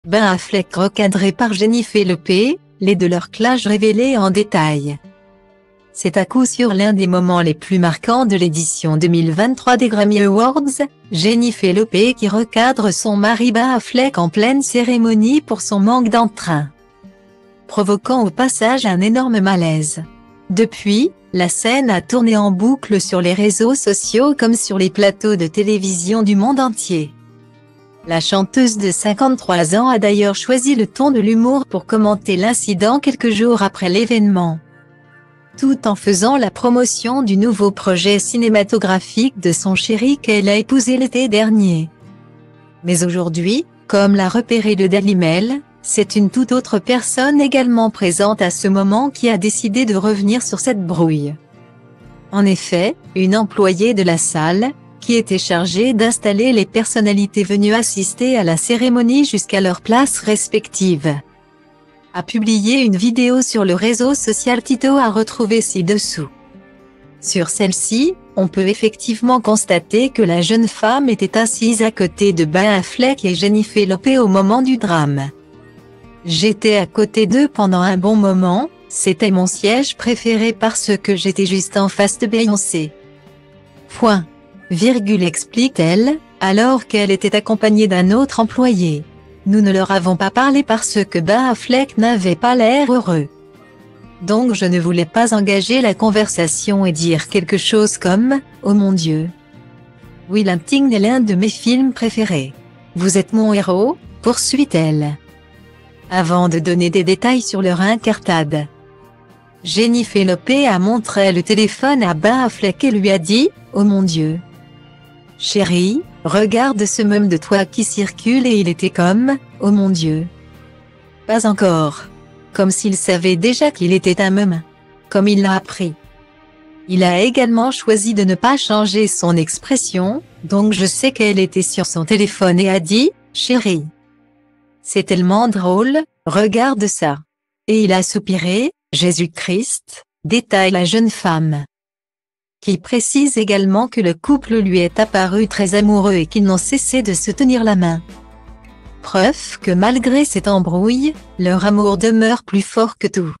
Ben Affleck recadré par Jennifer Lopez, les deux leur clash révélé en détail. C'est à coup sûr l'un des moments les plus marquants de l'édition 2023 des Grammy Awards, Jennifer Lopez qui recadre son mari Ben Affleck en pleine cérémonie pour son manque d'entrain, provoquant au passage un énorme malaise. Depuis, la scène a tourné en boucle sur les réseaux sociaux comme sur les plateaux de télévision du monde entier. La chanteuse de 53 ans a d'ailleurs choisi le ton de l'humour pour commenter l'incident quelques jours après l'événement, tout en faisant la promotion du nouveau projet cinématographique de son chéri qu'elle a épousé l'été dernier. Mais aujourd'hui, comme l'a repéré le Daily Mail, c'est une toute autre personne également présente à ce moment qui a décidé de revenir sur cette brouille. En effet, une employée de la salle, qui était chargée d'installer les personnalités venues assister à la cérémonie jusqu'à leurs places respectives, a publié une vidéo sur le réseau social Tito à retrouver ci-dessous. Sur celle-ci, on peut effectivement constater que la jeune femme était assise à côté de Ben Affleck et Jennifer Lopez au moment du drame. J'étais à côté d'eux pendant un bon moment, c'était mon siège préféré parce que j'étais juste en face de Beyoncé. Explique-t-elle, alors qu'elle était accompagnée d'un autre employé. Nous ne leur avons pas parlé parce que Ben Affleck n'avait pas l'air heureux. Donc je ne voulais pas engager la conversation et dire quelque chose comme « Oh mon Dieu. Will Hunting est l'un de mes films préférés. Vous êtes mon héros ?» poursuit-elle, avant de donner des détails sur leur incartade. Jennifer Lopez a montré le téléphone à Ben Affleck et lui a dit « Oh mon Dieu. Chérie, regarde ce mème de toi qui circule » et il était comme « Oh mon Dieu. » Pas encore. Comme s'il savait déjà qu'il était un mème. Comme il l'a appris. Il a également choisi de ne pas changer son expression, donc je sais qu'elle était sur son téléphone et a dit « Chérie. C'est tellement drôle, regarde ça. » Et il a soupiré, « Jésus-Christ », détaille la jeune femme, qui précise également que le couple lui est apparu très amoureux et qu'ils n'ont cessé de se tenir la main. Preuve que malgré cette embrouille, leur amour demeure plus fort que tout.